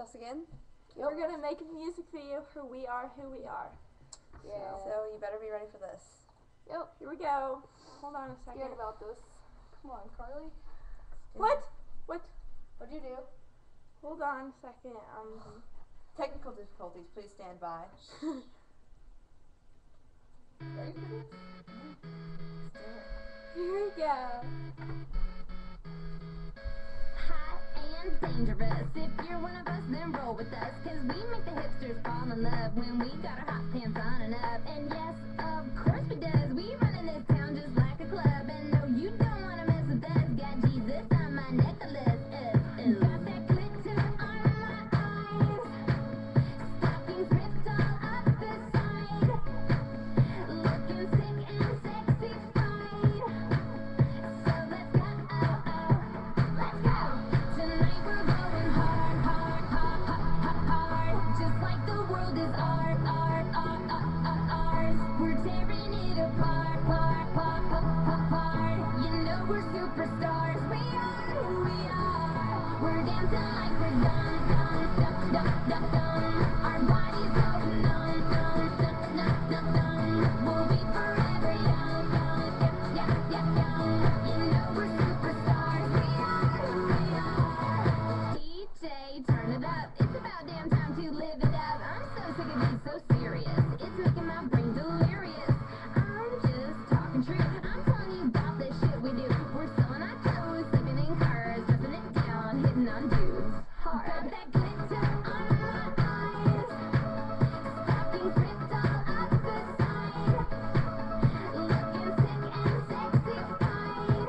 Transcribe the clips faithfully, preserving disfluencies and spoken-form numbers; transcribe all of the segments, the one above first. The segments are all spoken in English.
us again. Yep. We're gonna make a music video for We Are Who We Are. Yeah. So you better be ready for this. Yep, here we go. Hold on a second. Scared about this. Come on, Carly. What? What? What'd you do? Hold on a second. Um, mm-hmm. Technical difficulties, please stand by. Ready for this? Mm-hmm. Here we go. Hot and dangerous. If you're one of us, then roll with us. Cause we make the hipsters fall in love when we got our hot pants on and up. And yes, of course we does. We run in this town just like a club. And no, you don't wanna mess with us. Got Jesus on my necklace. Uh, uh. Got that glitter on my eyes. Stockings ripped all up the side. Looking sick and sexy fried. So let's go, oh, oh. Let's go. Tonight we're going hard, hard, hard, hard, hard. Just like the world is art, art, art, art, art, ours. We're tearing it apart, part, part, part, part, part. You know we're superstars. We are who we are. We're dancing like we're dumb, dumb, dumb, dumb, dumb, dumb. Our bodies go numb, numb, numb, numb, numb, numb. We'll be forever young, young, yeah, yeah, yeah, young. You know we're superstars. We are who we are. D J, turn it up. It's about damn time to live it up. I'm so sick of being so serious. It's making my brain delirious. I'm just talking truth. I'm telling you about the shit we do. We're selling our clothes, sleeping in cars, dressing it down, hitting on dudes. Hard. Got that glitter on my eyes. Stockings ripped all up the side. Looking sick and sexy fried.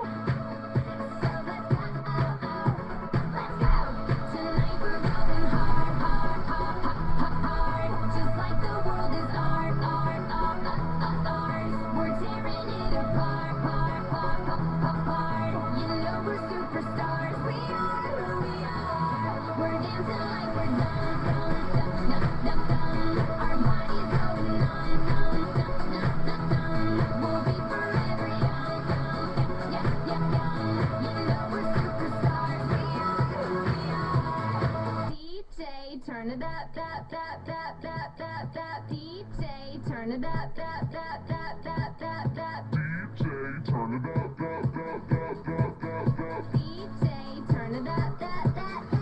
So let's go, oh, oh. Let's go. Tonight we're going hard, hard, hard, hard, hard. Just like the world is art, art, art, art, art, ours. We're tearing it apart, part, part, part, part, part. You know we're superstars. We are who we are. We're dancing like we're dumb, dumb, dumb, dumb, dumb, dumb. Our bodies go numb, numb, numb, numb, numb, numb. We'll be forever young, young, yeah, yeah, yeah, young. You know we're superstars. We are who we are. D J, turn it up, up, up, up, up, up, up. D J, turn it up, up, up, up, up, up, up. D J, turn it up, up, up, up, up, up, up. D J, turn it up, up, up, up, up, up, up.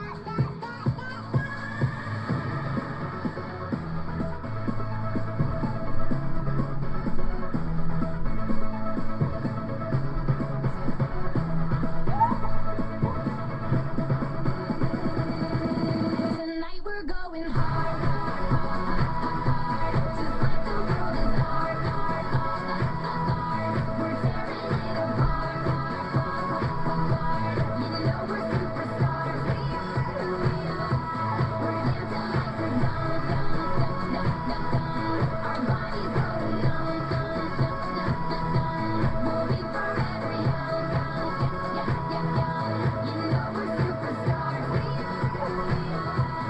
Tonight we're going hard, hard, hard, hard, hard. Just like the world is art, art, art, art, art. We're tearing it apart, part, part, part, part, part. You know we're superstars. We are who we are. We're dancing like we're dumb, dumb, dumb, dumb, dumb, dumb. Our bodies go numb, numb, numb, numb, numb, numb. We'll be forever young, young, yeah, yeah, yeah, young. You know we're superstars. We are who we are.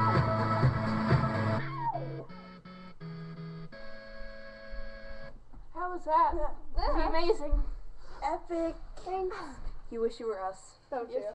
How was that? Amazing. Epic. Thanks. You wish you were us. Don't Yes. you?